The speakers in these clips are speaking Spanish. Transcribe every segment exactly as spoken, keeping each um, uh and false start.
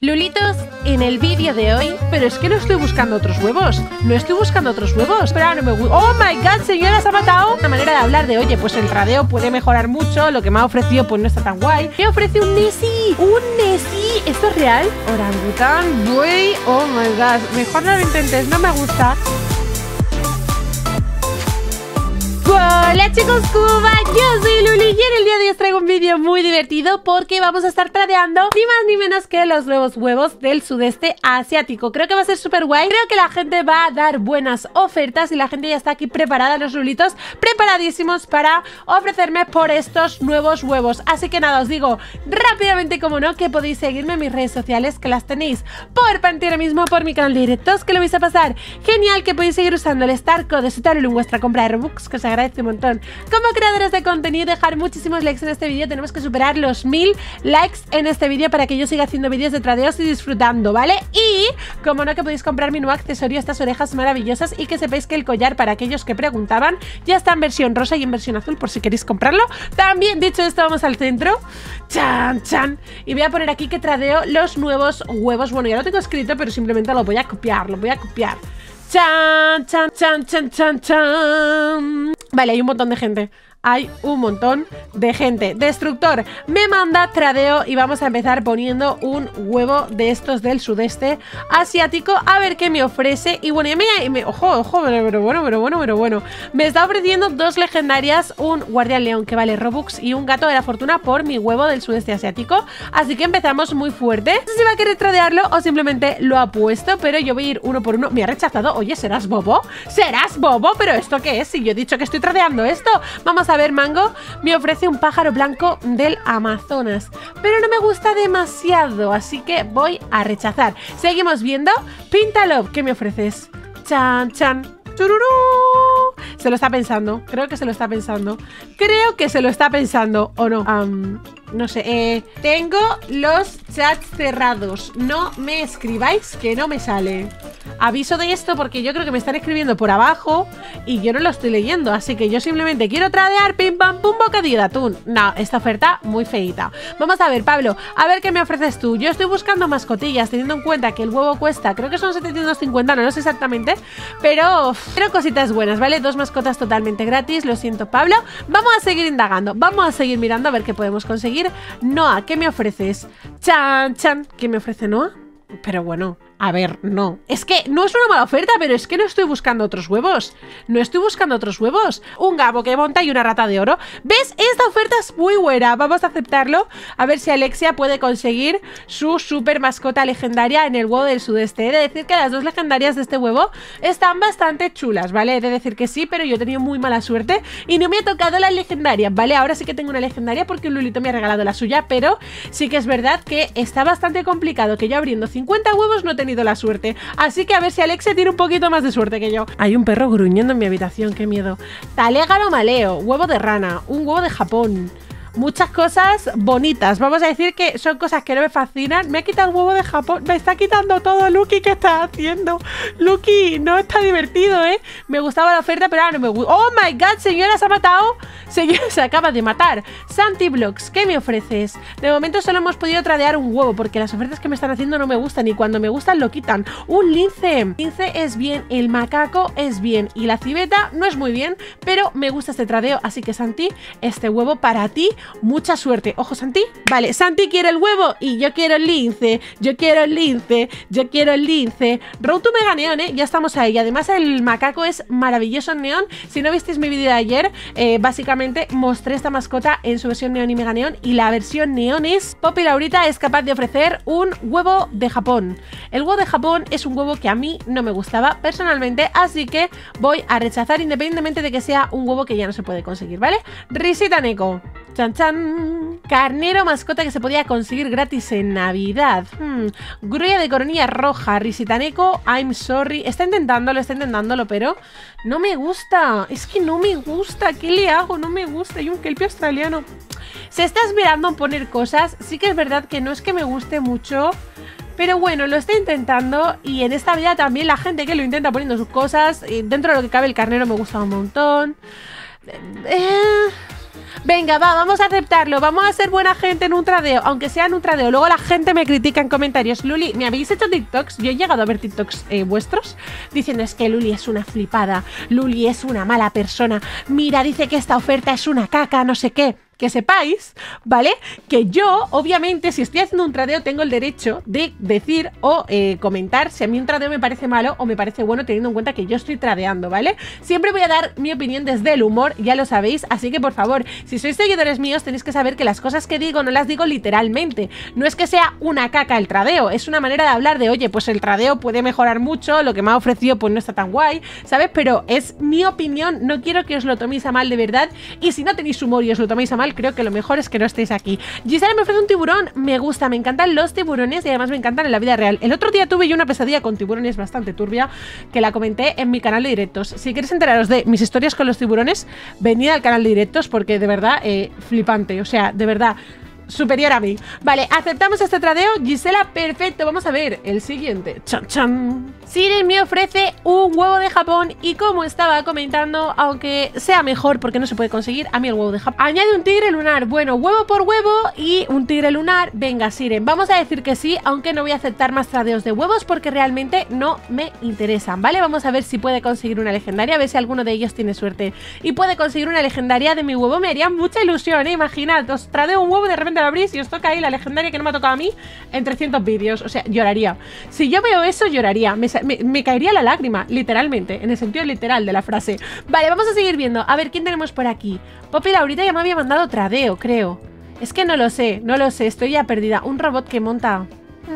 Lulitos, en el vídeo de hoy, pero es que no estoy buscando otros huevos, no estoy buscando otros huevos, pero ahora no me gusta. ¡Oh my god, señora, se ha matado! Una manera de hablar de, oye, pues el tradeo puede mejorar mucho, lo que me ha ofrecido pues no está tan guay. Me ofrece un Nessie, un Nessie, ¿esto es real? Orangután, buey, oh my god, mejor no lo intentes, no me gusta. Hola chicos, ¿cómo va? Yo soy Luli y en el día de hoy os traigo un vídeo muy divertido porque vamos a estar tradeando ni más ni menos que los nuevos huevos del sudeste asiático. Creo que va a ser súper guay, creo que la gente va a dar buenas ofertas y la gente ya está aquí preparada, los lulitos preparadísimos para ofrecerme por estos nuevos huevos. Así que nada, os digo rápidamente, como no, que podéis seguirme en mis redes sociales, que las tenéis por pantalla mismo, por mi canal de directos, que lo vais a pasar genial, que podéis seguir usando el Star Code de Sutarulu en vuestra compra de Robux, que os agradezco un montón. Como creadores de contenido, dejar muchísimos likes en este vídeo. Tenemos que superar los mil likes en este vídeo para que yo siga haciendo vídeos de tradeos y disfrutando, ¿vale? Y como no, que podéis comprar mi nuevo accesorio, estas orejas maravillosas, y que sepáis que el collar, para aquellos que preguntaban, ya está en versión rosa y en versión azul por si queréis comprarlo. También, dicho esto, vamos al centro. Chan, chan. Y voy a poner aquí que tradeo los nuevos huevos. Bueno, ya lo tengo escrito, pero simplemente lo voy a copiar, lo voy a copiar. Chan, chan, chan, chan, chan, chan. Vale, hay un montón de gente. Hay un montón de gente. Destructor me manda tradeo y vamos a empezar poniendo un huevo de estos del sudeste asiático. A ver qué me ofrece. Y bueno, ya me, me ojo, ojo, pero, pero bueno, pero bueno, pero bueno. Me está ofreciendo dos legendarias, un guardián león que vale Robux y un gato de la fortuna por mi huevo del sudeste asiático. Así que empezamos muy fuerte. No sé si va a querer tradearlo o simplemente lo ha puesto, pero yo voy a ir uno por uno. Me ha rechazado. Oye, ¿serás bobo? ¿Serás bobo? ¿Pero esto qué es? Si yo he dicho que estoy tradeando esto. Vamos a A ver, Mango me ofrece un pájaro blanco del Amazonas, pero no me gusta demasiado, así que voy a rechazar. Seguimos viendo. Pintalove, ¿qué me ofreces? Chan, chan. ¡Chururú! Se lo está pensando, creo que se lo está pensando. Creo que se lo está pensando, ¿o no? Um, no sé, eh, tengo los chats cerrados. No me escribáis, que no me sale. Aviso de esto porque yo creo que me están escribiendo por abajo y yo no lo estoy leyendo. Así que yo simplemente quiero tradear, pim pam pum, bocadillo de atún. No, esta oferta muy feita. Vamos a ver, Pablo, a ver qué me ofreces tú. Yo estoy buscando mascotillas, teniendo en cuenta que el huevo cuesta, creo que son setecientos cincuenta, no lo sé exactamente, pero, pero cositas buenas, ¿vale? Dos mascotas totalmente gratis, lo siento, Pablo. Vamos a seguir indagando, vamos a seguir mirando a ver qué podemos conseguir. Noah, ¿qué me ofreces? Chan, chan, ¿qué me ofrece Noah? Pero bueno, a ver, no. Es que no es una mala oferta, pero es que no estoy buscando otros huevos. No estoy buscando otros huevos. Un gabo que monta y una rata de oro. ¿Ves? Esta oferta es muy buena. Vamos a aceptarlo. A ver si Alexia puede conseguir su super mascota legendaria en el huevo del sudeste. He de decir que las dos legendarias de este huevo están bastante chulas, ¿vale? He de decir que sí, pero yo he tenido muy mala suerte y no me ha tocado la legendaria, ¿vale? Ahora sí que tengo una legendaria porque un Lulito me ha regalado la suya, pero sí que es verdad que está bastante complicado, que yo abriendo cincuenta huevos no he tenido la suerte. Así que a ver si Alexia tiene un poquito más de suerte que yo. Hay un perro gruñendo en mi habitación, qué miedo. Talégaro maleo, huevo de rana, un huevo de Japón. Muchas cosas bonitas. Vamos a decir que son cosas que no me fascinan. Me ha quitado el huevo de Japón. Me está quitando todo, Lucky. ¿Qué estás haciendo? Lucky, no está divertido, ¿eh? Me gustaba la oferta, pero ahora no me gusta. ¡Oh, my God! Señora, ¿se ha matado? Señora, se acaba de matar. Santiblocks, ¿qué me ofreces? De momento solo hemos podido tradear un huevo porque las ofertas que me están haciendo no me gustan y cuando me gustan lo quitan. Un lince. Lince es bien. El macaco es bien. Y la civeta no es muy bien, pero me gusta este tradeo. Así que, Santi, este huevo para ti. Mucha suerte. Ojo, Santi. Vale, Santi quiere el huevo y yo quiero el lince. Yo quiero el lince. Yo quiero el lince. Road to Mega Neon, ¿eh? Ya estamos ahí. Además, el macaco es maravilloso en neón. Si no visteis mi vídeo de ayer, eh, básicamente mostré esta mascota en su versión neón y Mega Neon. Y la versión neón es... Poppy Laurita es capaz de ofrecer un huevo de Japón. El huevo de Japón es un huevo que a mí no me gustaba personalmente. Así que voy a rechazar independientemente de que sea un huevo que ya no se puede conseguir, ¿vale? Risita Neko. Chan, chan. Carnero mascota que se podía conseguir gratis en Navidad. Hmm. Grulla de coronilla roja. Risitaneco, I'm sorry. Está intentándolo, está intentándolo, pero no me gusta. Es que no me gusta. ¿Qué le hago? No me gusta. Y un kelpie australiano. Se está esperando en poner cosas. Sí que es verdad que no es que me guste mucho, pero bueno, lo está intentando. Y en esta vida también la gente que lo intenta poniendo sus cosas. Dentro de lo que cabe, el carnero me gusta un montón. Eh... Venga, va, vamos a aceptarlo. Vamos a ser buena gente en un tradeo, aunque sea en un tradeo. Luego la gente me critica en comentarios. Luli, ¿me habéis hecho TikToks? Yo he llegado a ver TikToks eh, vuestros diciendo es que Luli es una flipada, Luli es una mala persona. Mira, dice que esta oferta es una caca, no sé qué. Que sepáis, ¿vale? Que yo, obviamente, si estoy haciendo un tradeo, tengo el derecho de decir o eh, comentar si a mí un tradeo me parece malo o me parece bueno, teniendo en cuenta que yo estoy tradeando, ¿vale? Siempre voy a dar mi opinión desde el humor, ya lo sabéis, así que por favor, si sois seguidores míos, tenéis que saber que las cosas que digo no las digo literalmente. No es que sea una caca el tradeo, es una manera de hablar de, oye, pues el tradeo puede mejorar mucho, lo que me ha ofrecido pues no está tan guay, ¿sabes? Pero es mi opinión, no quiero que os lo toméis a mal de verdad, y si no tenéis humor y os lo toméis a mal, creo que lo mejor es que no estéis aquí. Gisela me ofrece un tiburón, me gusta, me encantan los tiburones y además me encantan en la vida real. El otro día tuve yo una pesadilla con tiburones bastante turbia que la comenté en mi canal de directos. Si queréis enteraros de mis historias con los tiburones, venid al canal de directos porque de verdad, eh, flipante, o sea, de verdad superior a mí. Vale, aceptamos este tradeo. Gisela, perfecto. Vamos a ver el siguiente. Chan, chan. Siren me ofrece un huevo de Japón y como estaba comentando, aunque sea mejor porque no se puede conseguir, a mí el huevo de Japón. Añade un tigre lunar. Bueno, huevo por huevo y un tigre lunar. Venga, Siren, vamos a decir que sí, aunque no voy a aceptar más tradeos de huevos porque realmente no me interesan, ¿vale? Vamos a ver si puede conseguir una legendaria, a ver si alguno de ellos tiene suerte y puede conseguir una legendaria de mi huevo. Me haría mucha ilusión, ¿eh? Imaginad, os tradeo un huevo, de repente lo abrís y os toca ahí la legendaria que no me ha tocado a mí en trescientos vídeos. O sea, lloraría. Si yo veo eso, lloraría. Me, me, me caería la lágrima, literalmente, en el sentido literal de la frase. Vale, vamos a seguir viendo. A ver, ¿quién tenemos por aquí? Poppy Laurita ya me había mandado tradeo, creo. Es que no lo sé, no lo sé, estoy ya perdida. Un robot que monta...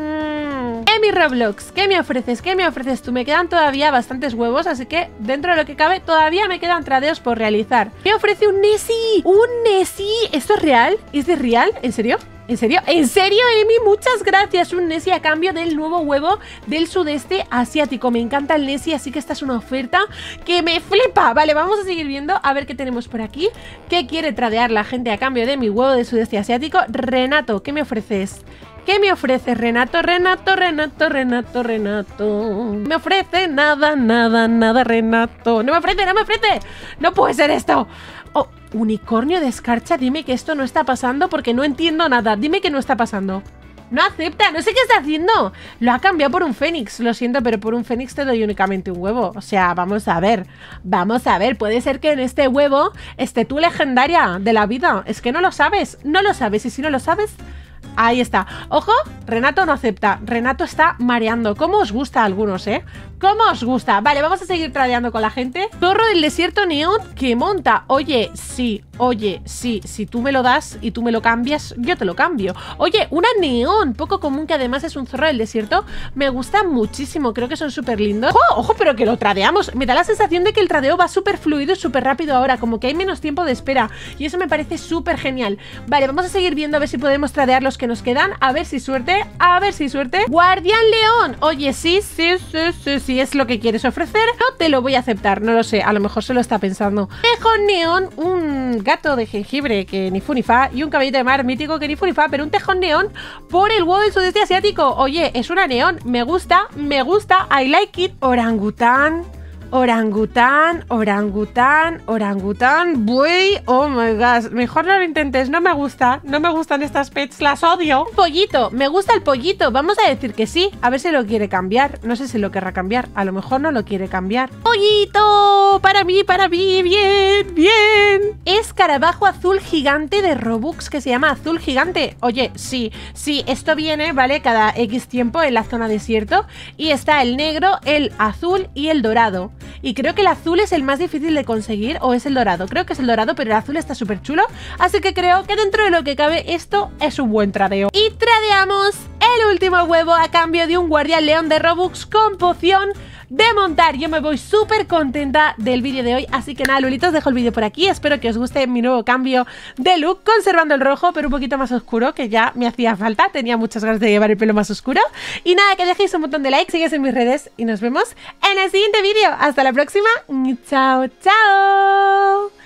Mm. Emi Roblox, ¿qué me ofreces? ¿Qué me ofreces tú? Me quedan todavía bastantes huevos, así que dentro de lo que cabe todavía me quedan tradeos por realizar. Me ofrece un Nessie, un Nessie. ¿Esto es real? ¿Es de real? ¿En serio? ¿En serio? ¿En serio, Emi? Muchas gracias. Un Nessie a cambio del nuevo huevo del sudeste asiático. Me encanta el Nessie, así que esta es una oferta que me flipa. Vale, vamos a seguir viendo a ver qué tenemos por aquí. ¿Qué quiere tradear la gente a cambio de mi huevo del sudeste asiático? Renato, ¿qué me ofreces? ¿Qué me ofrece Renato? Renato, Renato, Renato, Renato. Me ofrece nada, nada, nada, Renato. No me ofrece, no me ofrece. No puede ser esto. Oh, unicornio de escarcha, dime que esto no está pasando porque no entiendo nada. Dime que no está pasando. No acepta, no sé qué está haciendo. Lo ha cambiado por un fénix, lo siento, pero por un fénix te doy únicamente un huevo. O sea, vamos a ver, vamos a ver. Puede ser que en este huevo esté tu legendaria de la vida. Es que no lo sabes, no lo sabes. Y si no lo sabes... Ahí está. Ojo, Renato no acepta. Renato está mareando. ¿Cómo os gusta a algunos, eh? ¿Cómo os gusta? Vale, vamos a seguir tradeando con la gente. Zorro del desierto neón que monta. Oye, sí, oye, sí. Si tú me lo das y tú me lo cambias, yo te lo cambio. Oye, una neón, poco común, que además es un zorro del desierto. Me gusta muchísimo, creo que son súper lindos. ¡Ojo! Ojo, pero que lo tradeamos. Me da la sensación de que el tradeo va súper fluido y súper rápido ahora. Como que hay menos tiempo de espera. Y eso me parece súper genial. Vale, vamos a seguir viendo a ver si podemos tradear los que nos quedan. A ver si suerte, a ver si suerte. Guardián León. Oye, sí, sí, sí, sí, sí, es lo que quieres ofrecer. No te lo voy a aceptar, no lo sé. A lo mejor se lo está pensando. Tejón Neón, un gato de jengibre que ni fu ni fa y un caballito de mar mítico que ni fu ni fa, pero un tejón neón por el huevo del sudeste asiático. Oye, es una neón. Me gusta, me gusta. I like it. Orangután. Orangután, orangután, orangután, buey, oh my gosh, mejor no lo intentes, no me gusta, no me gustan estas pets, las odio. Pollito, me gusta el pollito, vamos a decir que sí, a ver si lo quiere cambiar, no sé si lo querrá cambiar, a lo mejor no lo quiere cambiar. Pollito, para mí, para mí, bien, bien. Escarabajo azul gigante de Robux que se llama azul gigante. Oye, sí, sí, esto viene, ¿vale? Cada X tiempo en la zona desierto y está el negro, el azul y el dorado. Y creo que el azul es el más difícil de conseguir, o es el dorado. Creo que es el dorado, pero el azul está súper chulo. Así que creo que dentro de lo que cabe esto es un buen tradeo. Y tradeamos el último huevo a cambio de un guardián león de Robux con poción de montar. Yo me voy súper contenta del vídeo de hoy. Así que nada, Lulitos, dejo el vídeo por aquí. Espero que os guste mi nuevo cambio de look, conservando el rojo, pero un poquito más oscuro, que ya me hacía falta. Tenía muchas ganas de llevar el pelo más oscuro. Y nada, que dejéis un montón de likes, sigáis en mis redes y nos vemos en el siguiente vídeo. Hasta la próxima. Chao, chao.